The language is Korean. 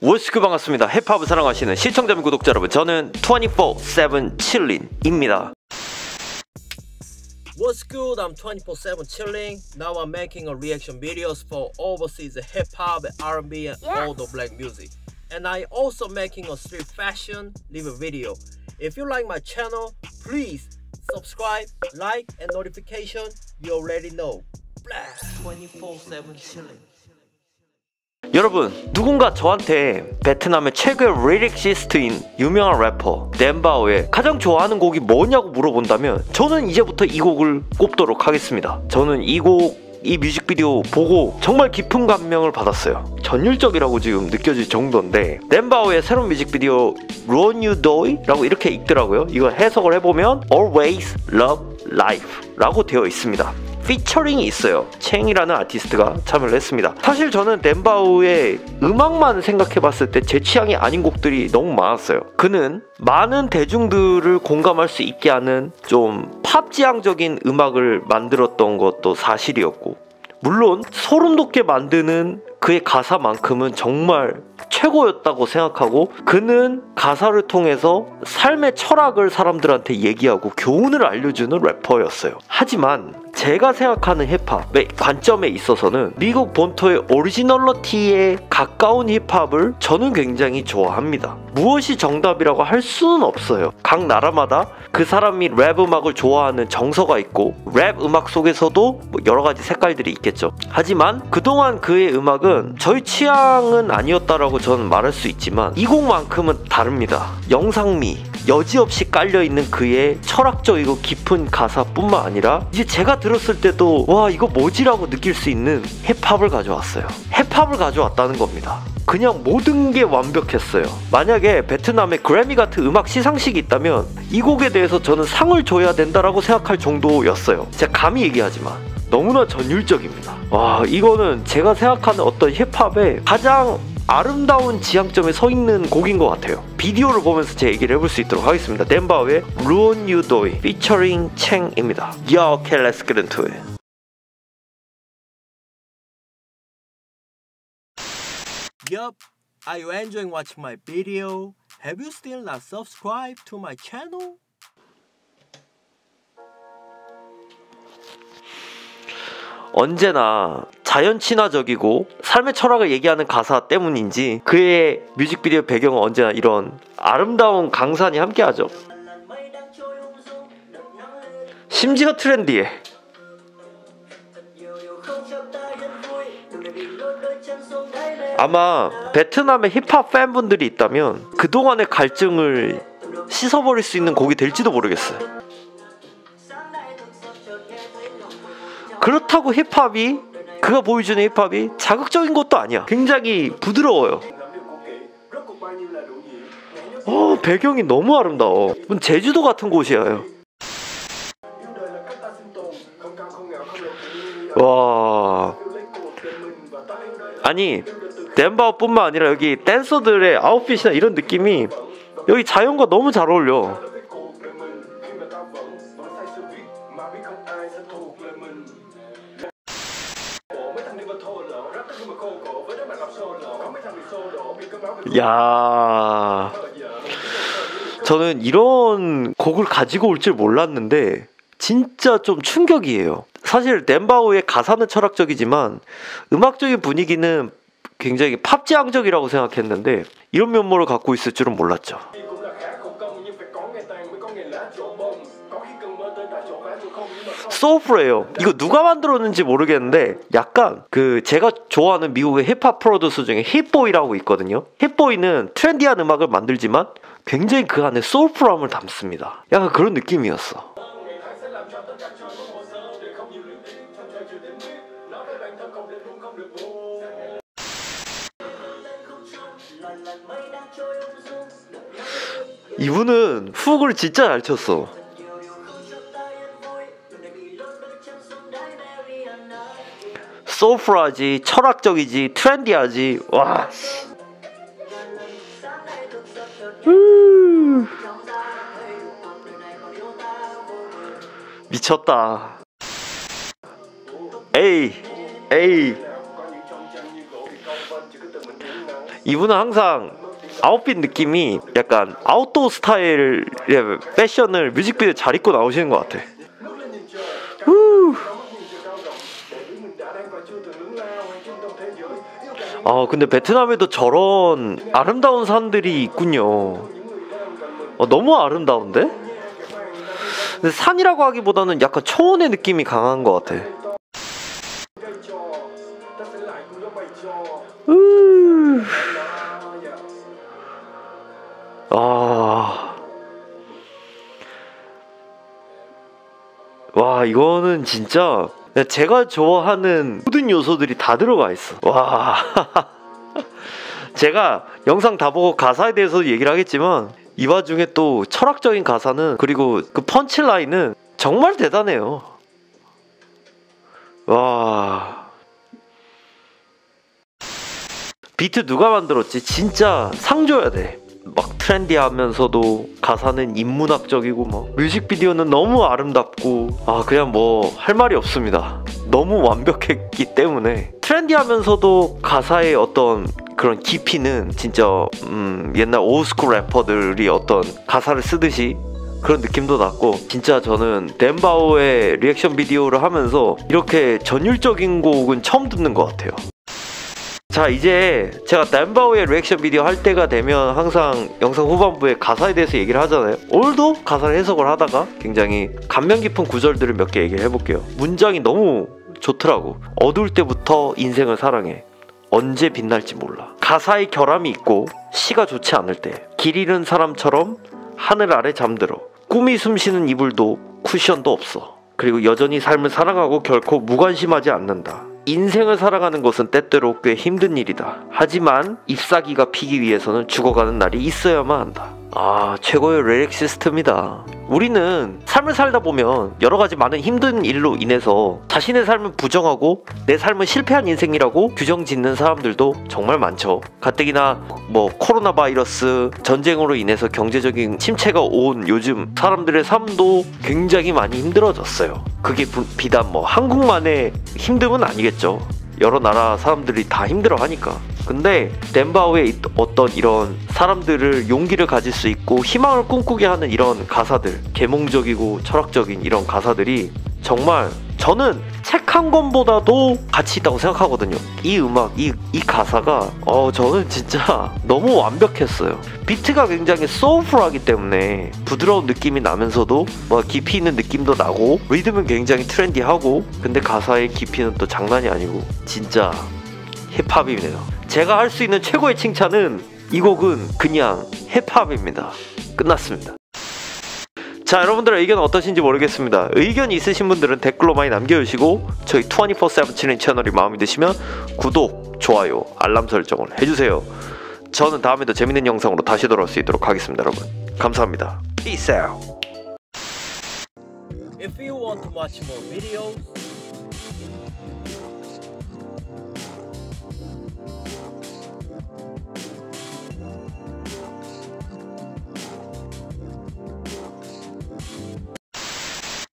워스크 반갑습니다. 힙합을 사랑하시는 시청자 및 구독자 여러분, 저는 24/7 칠린입니다. What's good? I'm 24/7 chilling. Now I'm making a reaction videos for overseas hip hop, R&B, and all the black music. And I also making a street fashion live video. If you like my channel, please subscribe, like, and notification. You already know. 24/7 chilling. 여러분, 누군가 저한테 베트남의 최고의 리릭시스트인 유명한 래퍼 댐바오의 가장 좋아하는 곡이 뭐냐고 물어본다면 저는 이제부터 이 곡을 꼽도록 하겠습니다. 저는 이 뮤직비디오 보고 정말 깊은 감명을 받았어요. 전율적이라고 지금 느껴질 정도인데, 댐바오의 새로운 뮤직비디오 Run You Doy 라고 이렇게 읽더라고요. 이거 해석을 해보면 Always Love Life 라고 되어 있습니다. 피처링이 있어요. 챙이라는 아티스트가 참여를 했습니다. 사실 저는 댐바오의 음악만 생각해봤을 때 제 취향이 아닌 곡들이 너무 많았어요. 그는 많은 대중들을 공감할 수 있게 하는 좀 팝지향적인 음악을 만들었던 것도 사실이었고, 물론 소름 돋게 만드는 그의 가사만큼은 정말 최고였다고 생각하고, 그는 가사를 통해서 삶의 철학을 사람들한테 얘기하고 교훈을 알려주는 래퍼였어요. 하지만 제가 생각하는 힙합의 관점에 있어서는 미국 본토의 오리지널리티에 가까운 힙합을 저는 굉장히 좋아합니다. 무엇이 정답이라고 할 수는 없어요. 각 나라마다 그 사람이 랩 음악을 좋아하는 정서가 있고, 랩 음악 속에서도 여러가지 색깔들이 있겠죠. 하지만 그동안 그의 음악은 저희 취향은 아니었다라고 저는 말할 수 있지만, 이 곡만큼은 다릅니다. 영상미, 여지없이 깔려있는 그의 철학적이고 깊은 가사뿐만 아니라 이제 제가 들었을 때도 와, 이거 뭐지라고 느낄 수 있는 힙합을 가져왔어요. 힙합을 가져왔다는 겁니다. 그냥 모든 게 완벽했어요. 만약에 베트남에 그래미 같은 음악 시상식이 있다면 이 곡에 대해서 저는 상을 줘야 된다라고 생각할 정도였어요. 제가 감히 얘기하지만 너무나 전율적입니다. 와, 이거는 제가 생각하는 어떤 힙합의 가장 아름다운 지향점에 서 있는 곡인 것 같아요. 비디오를 보면서 제 얘기를 해볼 수 있도록 하겠습니다. 댐바오의 Run You Doy featuring 챙입니다. Yo, okay, let's get into it. Yup, are you enjoying watching my video? Have you still not subscribed to my channel? 언제나 자연 친화적이고 삶의 철학을 얘기하는 가사 때문인지 그의 뮤직비디오 배경은 언제나 이런 아름다운 강산이 함께하죠. 심지어 트렌디해. 아마 베트남의 힙합 팬분들이 있다면 그동안의 갈증을 씻어버릴 수 있는 곡이 될지도 모르겠어요. 그렇다고 힙합이, 그가 보여주는 힙합이 자극적인 것도 아니야. 굉장히 부드러워요. 배경이 너무 아름다워. 제주도 같은 곳이에요. 와, 아니 댐바오뿐만 아니라 여기 댄서들의 아웃핏이나 이런 느낌이 여기 자연과 너무 잘 어울려. 야, 저는 이런 곡을 가지고 올 줄 몰랐는데 진짜 좀 충격이에요. 사실 댐바오의 가사는 철학적이지만 음악적인 분위기는 굉장히 팝지향적이라고 생각했는데 이런 면모를 갖고 있을 줄은 몰랐죠. 소울풀해요. 이거 누가 만들었는지 모르겠는데 약간 그 제가 좋아하는 미국의 힙합 프로듀서 중에 힙보이라고 있거든요. 힙보이는 트렌디한 음악을 만들지만 굉장히 그 안에 소울풀함을 담습니다. 약간 그런 느낌이었어. 이분은 훅을 진짜 잘 쳤어. 소울풀하지, 철학적이지, 트렌디하지. 와, 미쳤다. 에이 이분은 항상 아웃핏 느낌이 약간 아웃도어 스타일의 패션을 뮤직비디오에 잘 입고 나오시는 것 같아. 아 근데 베트남에도 저런 아름다운 산들이 있군요. 너무 아름다운데? 근데 산이라고 하기보다는 약간 초원의 느낌이 강한 것 같아. 와 이거는 진짜 제가 좋아하는 모든 요소들이 다 들어가 있어. 와 제가 영상 다 보고 가사에 대해서 얘기를 하겠지만 이 와중에 또 철학적인 가사는, 그리고 그 펀치라인은 정말 대단해요. 와 비트 누가 만들었지? 진짜 상 줘야 돼. 막 트렌디하면서도 가사는 인문학적이고 막 뮤직비디오는 너무 아름답고 그냥 뭐 할 말이 없습니다. 너무 완벽했기 때문에. 트렌디하면서도 가사의 어떤 그런 깊이는 진짜 옛날 올드스쿨 래퍼들이 어떤 가사를 쓰듯이 그런 느낌도 났고, 진짜 저는 댐바오의 리액션 비디오를 하면서 이렇게 전율적인 곡은 처음 듣는 것 같아요. 자 이제 제가 댐바오의 리액션 비디오 할 때가 되면 항상 영상 후반부에 가사에 대해서 얘기를 하잖아요. 오늘도 가사를 해석을 하다가 굉장히 감명 깊은 구절들을 몇 개 얘기를 해볼게요. 문장이 너무 좋더라고. 어두울 때부터 인생을 사랑해. 언제 빛날지 몰라. 가사의 결함이 있고 시가 좋지 않을 때 길 잃은 사람처럼 하늘 아래 잠들어. 꿈이 숨쉬는 이불도 쿠션도 없어. 그리고 여전히 삶을 살아가고 결코 무관심하지 않는다. 인생을 살아가는 것은 때때로 꽤 힘든 일이다. 하지만 잎사귀가 피기 위해서는 죽어가는 날이 있어야만 한다. 최고의 리릭 시스템이다. 우리는 삶을 살다 보면 여러 가지 많은 힘든 일로 인해서 자신의 삶을 부정하고 내 삶은 실패한 인생이라고 규정 짓는 사람들도 정말 많죠. 가뜩이나 뭐 코로나 바이러스, 전쟁으로 인해서 경제적인 침체가 온 요즘 사람들의 삶도 굉장히 많이 힘들어졌어요. 그게 비단 뭐 한국만의 힘듦은 아니겠죠. 여러 나라 사람들이 다 힘들어 하니까. 근데 댐바오의 어떤 이런 사람들을 용기를 가질 수 있고 희망을 꿈꾸게 하는 이런 가사들, 계몽적이고 철학적인 이런 가사들이 정말 저는 책 한 권보다도 가치 있다고 생각하거든요. 이 음악, 이 가사가 저는 진짜 너무 완벽했어요. 비트가 굉장히 소울풀하기 때문에 부드러운 느낌이 나면서도 뭐 깊이 있는 느낌도 나고, 리듬은 굉장히 트렌디하고, 근데 가사의 깊이는 또 장난이 아니고 진짜 힙합이네요. 제가 할 수 있는 최고의 칭찬은 이 곡은 그냥 힙합입니다. 끝났습니다. 자 여러분들의 의견은 어떠신지 모르겠습니다. 의견이 있으신 분들은 댓글로 많이 남겨주시고, 저희 24/7 칠린 채널이 마음에 드시면 구독, 좋아요, 알람 설정을 해주세요. 저는 다음에 더 재밌는 영상으로 다시 돌아올 수 있도록 하겠습니다. 여러분 감사합니다. Peace out. If you want to watch more videos,